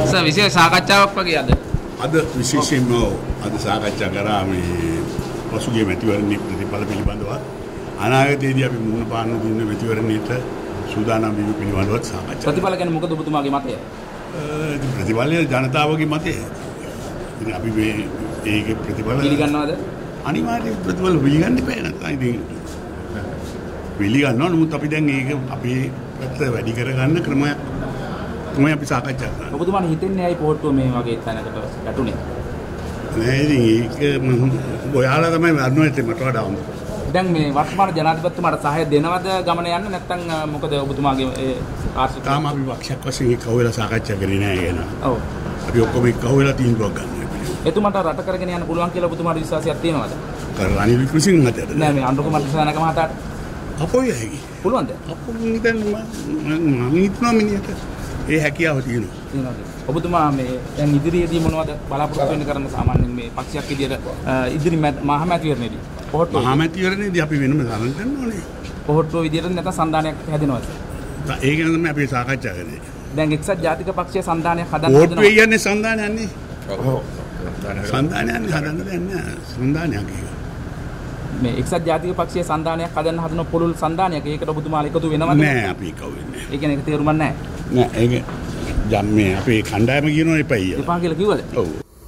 Sir විශේෂ සාකච්ඡාවක් වගේ අද විශේෂයෙන්ම අද සාකච්ඡා කරා මේ පසුගිය මැතිවරණයේ ප්‍රතිඵල පිළිබඳව අනාගතයේදී අපි මුහුණ පාන්න දින මැතිවරණයට සූදානම් වීම පිළිබඳව සාකච්ඡා. ප්‍රතිඵල ගැන මොකද ඔබතුමාගේ මතය? ප්‍රතිඵලය ජනතාවගේ මතය. ඉතින් අපි මේ ඒකේ ප්‍රතිඵල පිළිගන්නවද? අනිවාර්යයෙන් ප්‍රතිඵල පිළිගන්න බෑ නැත්නම් ඉතින් පිළිගන්නවා. නමුත් අපි දැන් ඒක අපේ පැත්ත වැඩි කරගන්න ක්‍රමයක් තමයි අපි සාකච්ඡා කරන්නේ. ඔබතුමාට හිතෙන්නේ ඇයි පොහොට්ටුව මේ වගේ තැනකට ගැටුනේ? නෑ ඉතින් ඒක ඔයාලා තමයි වර්ණුවේ මට වඩා හොඳ. දැන් මේ වර්තමාන ජනාධිපතිතුමාට සහාය දෙනවද ගමන යන්න නැත්නම් මොකද ඔබතුමාගේ ඒ ආර්ථික තාම අපි පක්ෂයක් වශයෙන් එක්ක වෙලා සාකච්ඡා කරේ නෑ ඒක නා. ඔව්. අපි ඔක්කොම එක්ක වෙලා තීන්දුවක් ගන්නවා. එතුමාට රට කරගෙන යන්න පුළුවන් කියලා ඔබතුමාට විශ්වාසයක් තියෙනවද? රනිල් වික්‍රමසිංහ මහතාට. නෑ මේ අනුර කුමාර දිසානායක මහතාට. අපොයි හැකි. පුළුවන්ද? අපෝ නිකන් මම හිතනවා මිනිහට ඒ හැකියාව තියෙනවා. ඔබතුමා මේ දැන් ඉදිරියේදී මොනවද බලාපොරොත්තු වෙන්න කරන සාමාන්‍යයෙන් මේ පක්ෂයක් විදියට ඉදිරි මහමැතිවරණයේදී පොහොට්ටුව මහමැතිවරණයේදී අපි වෙනම සාකච්ඡා කරන්න ඕනේ. පොහොට්ටුව විදියට නැත්නම් සන්දානයක් හැදෙනවද? ඒක ගැන තමයි අපි සාකච්ඡා කරන්නේ. දැන් එක්සත් ජාතික පක්ෂයේ සන්දානයක් හදන්න පොහොට්ටුවේ කියන්නේ සන්දානයක් නේ. ඔව්. සන්දානයක් හදන්න දෙන්නේ නැහැ. සන්දානයක් ඒක. මේ එක්සත් ජාතික පක්ෂයේ සන්දානයක් හදන්න හදන පුළුල් සන්දානයක් ඒකට ඔබතුමාලා එකතු වෙනවද? නෑ අපි එකතු වෙන්නේ. ඒ කියන්නේ ඒක තේරුමක් නැහැ. නෑ ඒක මේ අපේ කණ්ඩායම කියනවා එපයි. එපා කියලා කිව්වද? ඔව්.